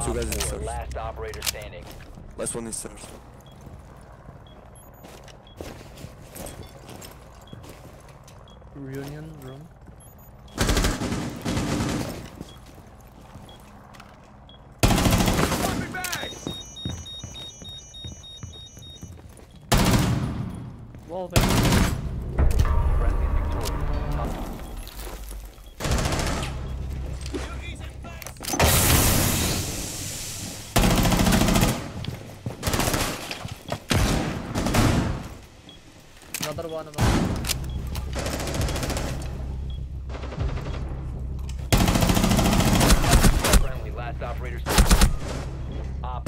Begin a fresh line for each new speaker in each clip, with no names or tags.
Two guys in stairs.
Last operator standing.
Last one in stairs.
Reunion room. Wall there.
Friendly victorious.
Another one.
Friendly last operator standing. Op.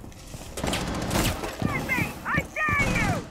I dare you!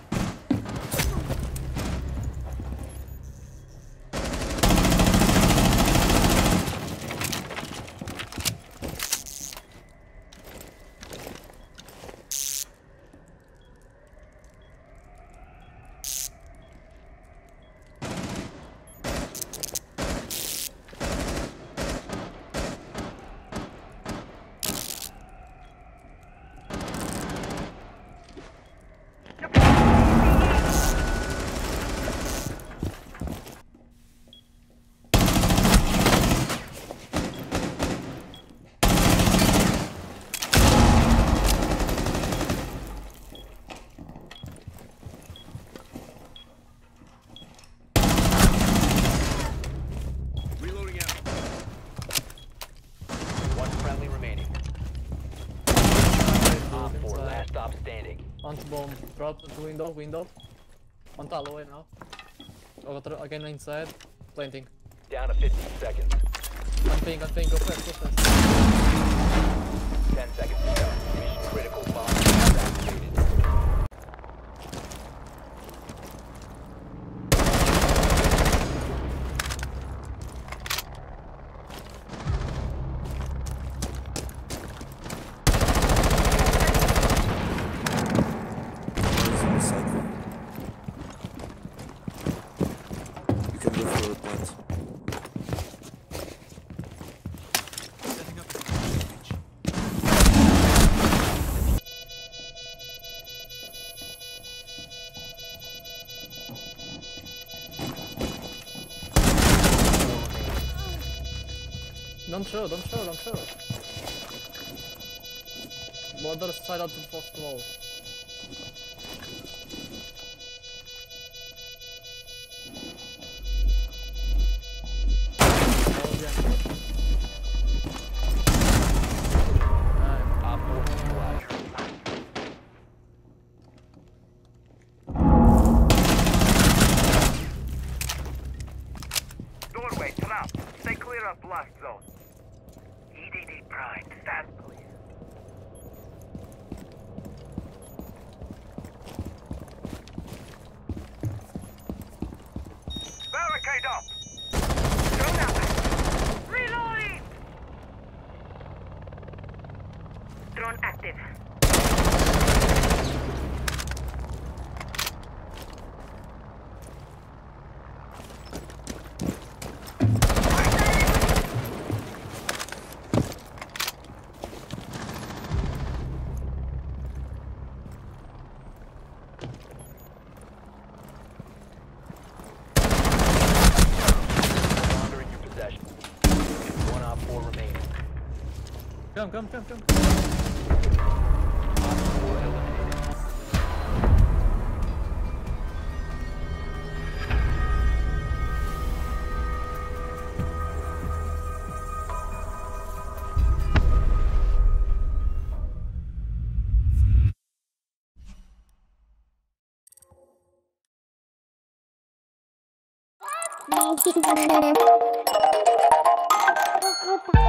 Stop standing.
Onto bomb. Drop to window. On Talloway now. Again inside. Planting.
Down to 15 seconds.
On ping, go fast.
10 seconds to go. Mission critical bomb activated.
Don't show. Other side of the first wall.
Doorway, come out. Stay clear of blast zone. EDD Prime, stand clear. Barricade up! Drone out! Reloading! Drone active.
Come.
Thank you.